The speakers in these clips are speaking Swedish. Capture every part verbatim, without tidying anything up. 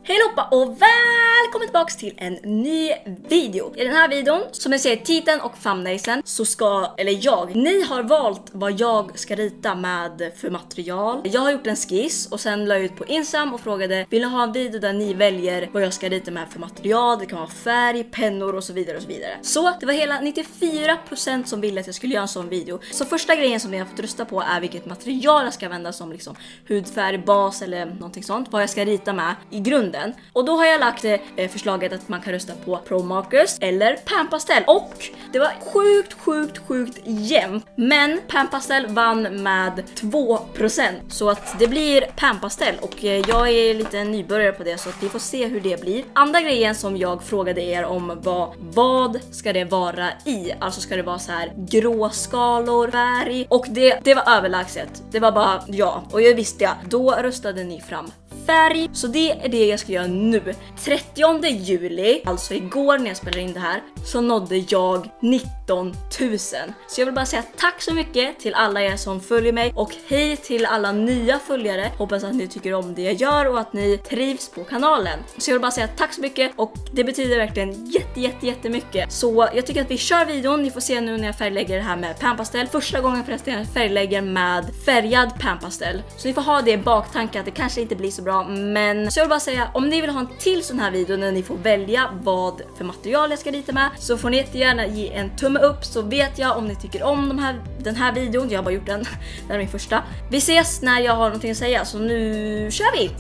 Hej Loppa och välkommen tillbaka till en ny video. I den här videon, som jag ser titeln och thumbnailsen, så ska, eller jag, ni har valt vad jag ska rita med för material. Jag har gjort en skiss och sen la jag ut på Instagram och frågade, vill ni ha en video där ni väljer vad jag ska rita med för material? Det kan vara färg, pennor och så vidare och så vidare. Så det var hela nittiofyra procent som ville att jag skulle göra en sån video. Så första grejen som ni har fått rösta på är vilket material jag ska använda som liksom hudfärg, bas eller någonting sånt. Vad jag ska rita med i grunden. Och då har jag lagt eh, förslaget att man kan rösta på Pro Markers eller Pan Pastel. Och det var sjukt, sjukt, sjukt jämnt. Men Pan Pastel vann med två procent. Så att det blir Pan Pastel. Och eh, jag är lite nybörjare på det, så att vi får se hur det blir. Andra grejen som jag frågade er om var, vad ska det vara i? Alltså ska det vara så här grå skalor, färg? Och det, det var överlägset. Det var bara ja. Och jag visste ja. Då röstade ni fram färg. Så det är det jag ska göra nu. trettionde juli, alltså igår när jag spelade in det här, så nådde jag nitton tusen. Så jag vill bara säga tack så mycket till alla er som följer mig och hej till alla nya följare. Hoppas att ni tycker om det jag gör och att ni trivs på kanalen. Så jag vill bara säga tack så mycket och det betyder verkligen jätte jätte jättemycket. Så jag tycker att vi kör videon. Ni får se nu när jag färglägger det här med Pan Pastel. Första gången förresten jag färglägger med färgad Pan Pastel. Så ni får ha det i baktanken att det kanske inte blir så bra. Men så jag vill bara säga, om ni vill ha en till sån här video när ni får välja vad för material jag ska rita med, så får ni jättegärna ge en tumme upp, så vet jag om ni tycker om de här, den här videon. Jag har bara gjort den, det är min första. Vi ses när jag har någonting att säga, så nu kör vi!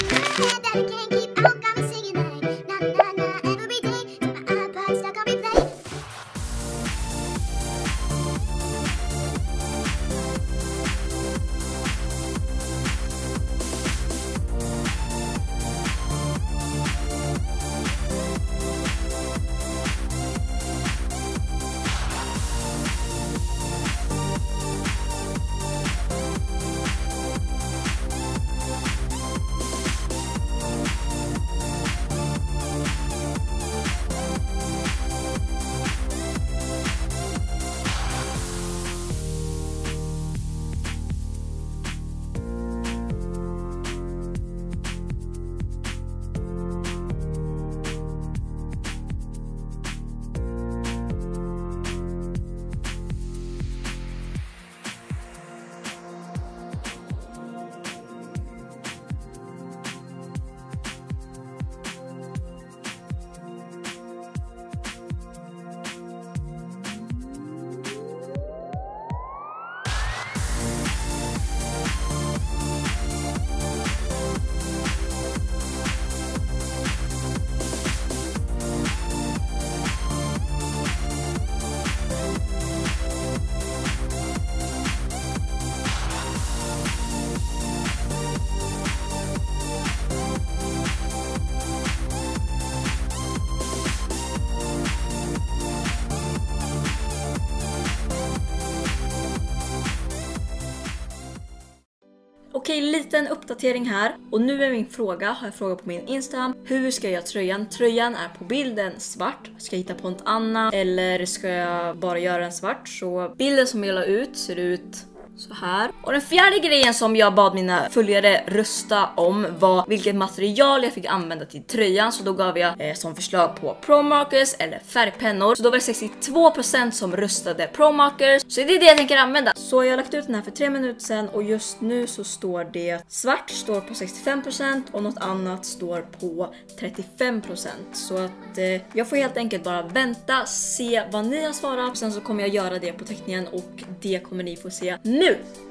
Okej, liten uppdatering här. Och nu är min fråga, har jag frågat på min Instagram. Hur ska jag göra tröjan? Tröjan är på bilden svart. Ska jag hitta på något annat? Eller ska jag bara göra den svart? Så bilden som jag la ut ser ut så här. Och den fjärde grejen som jag bad mina följare rösta om var vilket material jag fick använda till tröjan. Så då gav jag eh, som förslag på Pro Markers eller färgpennor. Så då var det sextiotvå procent som röstade Pro Markers. Så det är det jag tänker använda. Så jag har lagt ut den här för tre minuter sedan och just nu så står det svart står på sextiofem procent och något annat står på trettiofem procent. Så att eh, jag får helt enkelt bara vänta, se vad ni har svarat. Sen så kommer jag göra det på teckningen och det kommer ni få se nu.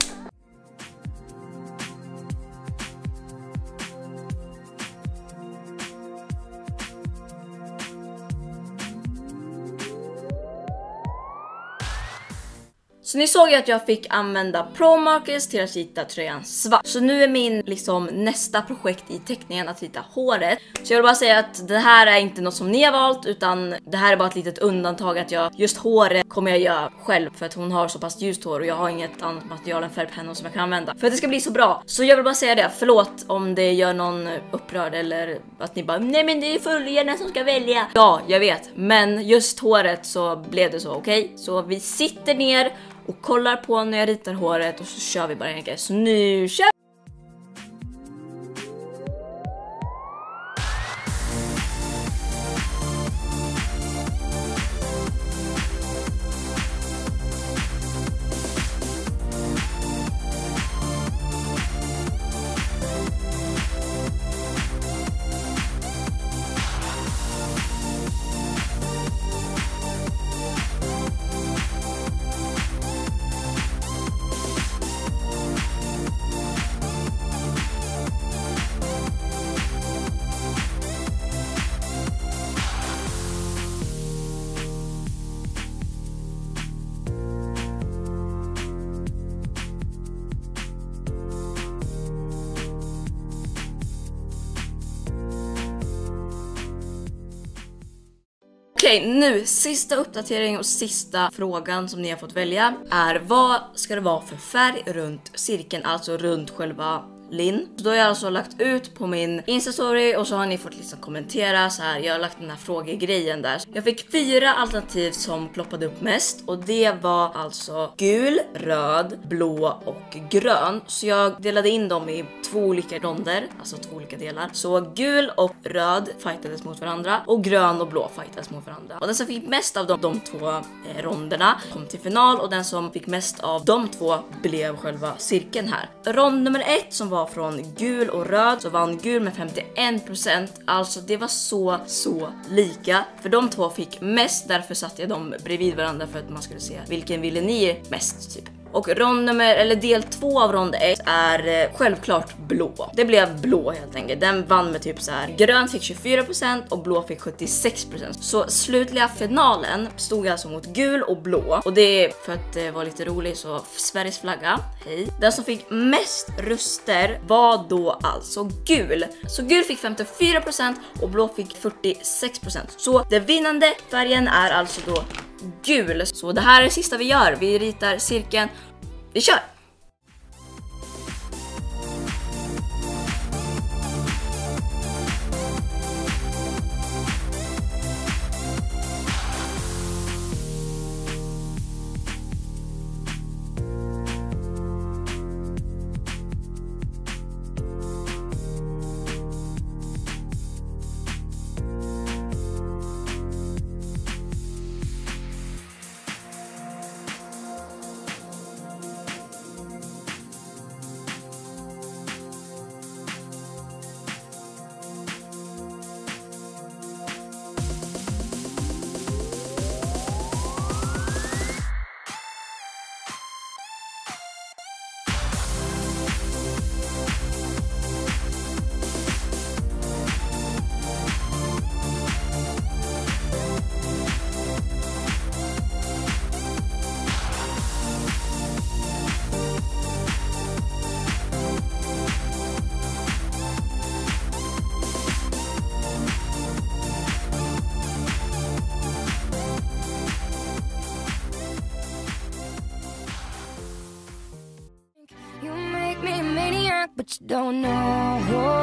Så ni såg ju att jag fick använda Pro Markers till att rita tröjan svart. Så nu är min liksom nästa projekt i teckningen att rita håret. Så jag vill bara säga att det här är inte något som ni har valt, utan det här är bara ett litet undantag att jag just håret kommer jag göra själv för att hon har så pass ljust hår och jag har inget annat material än färgpennor som jag kan använda för att det ska bli så bra. Så jag vill bara säga det, förlåt om det gör någon upprörd eller att ni bara nej men det är följarna som ska välja. Ja, jag vet, men just håret så blev det så, okej? Okay? Så vi sitter ner och kollar på när jag ritar håret och så kör vi bara enkelt. Så nu kör vi! Okej, okay, nu sista uppdatering och sista frågan som ni har fått välja är: vad ska det vara för färg runt cirkeln, alltså runt själva Linn? Så då har jag alltså lagt ut på min Insta-story och så har ni fått liksom kommentera så här. Jag har lagt den här frågegrejen där. Jag fick fyra alternativ som ploppade upp mest och det var alltså gul, röd, blå och grön. Så jag delade in dem i två olika ronder, alltså två olika delar. Så gul och röd fightades mot varandra och grön och blå fightades mot varandra. Och den som fick mest av de, de två eh, ronderna kom till final och den som fick mest av de två blev själva cirkeln här. Rond nummer ett som var från gul och röd så vann gul med femtioen procent. Alltså det var så så lika. För de två fick mest, därför satte jag dem bredvid varandra för att man skulle se vilken ville ni mest typ. Och rond nummer, eller del två av rond ett är eh, självklart blå. Det blev blå helt enkelt. Den vann med typ så här. Grön fick tjugofyra procent och blå fick sjuttiosex procent. Så slutliga finalen stod alltså mot gul och blå. Och det är för att det var lite roligt så Sveriges flagga. Hej. Den som fick mest röster var då alltså gul. Så gul fick femtiofyra procent och blå fick fyrtiosex procent. Så den vinnande färgen är alltså då gul. Så det här är det sista vi gör. Vi ritar cirkeln. Vi kör! But you don't know.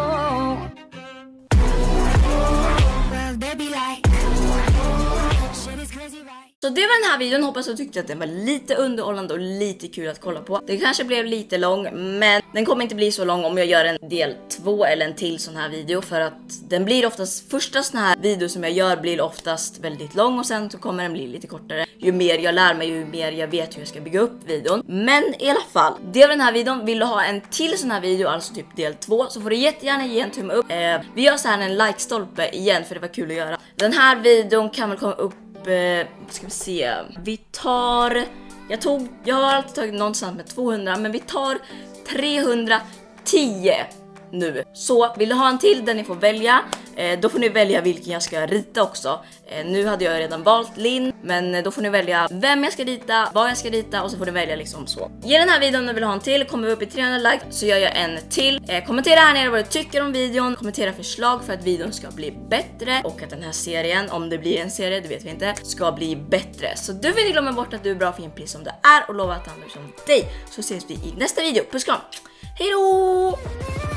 Well, they be like, shit is crazy, right? Så det var den här videon, hoppas jag tyckte att den var lite underhållande och lite kul att kolla på. Det kanske blev lite lång, men den kommer inte bli så lång om jag gör en del två eller en till sån här video. För att den blir oftast, första sån här video som jag gör blir oftast väldigt lång och sen så kommer den bli lite kortare. Ju mer jag lär mig, ju mer jag vet hur jag ska bygga upp videon. Men i alla fall, det var den här videon. Vill du ha en till sån här video, alltså typ del två, så får du jättegärna ge en tumme upp. Eh, vi gör så här en like-stolpe igen för det var kul att göra. Den här videon kan väl komma upp, eh, ska vi se, vi tar, jag tog, jag har alltid tagit någonstans med tvåhundra, men vi tar trehundratio nu. Så vill du ha en till där ni får välja, eh, då får ni välja vilken jag ska rita också. Eh, nu hade jag redan valt Linn, men då får ni välja vem jag ska rita, vad jag ska rita och så får ni välja liksom så. Ge den här videon om du vill ha en till, kommer vi upp i trehundra like så gör jag en till. Eh, kommentera här nere vad du tycker om videon, kommentera förslag för att videon ska bli bättre och att den här serien, om det blir en serie, det vet vi inte, ska bli bättre. Så du vill inte glömma bort att du är bra fin precis som du är och lova att andra som dig, så ses vi i nästa video. Puss kram, hej då!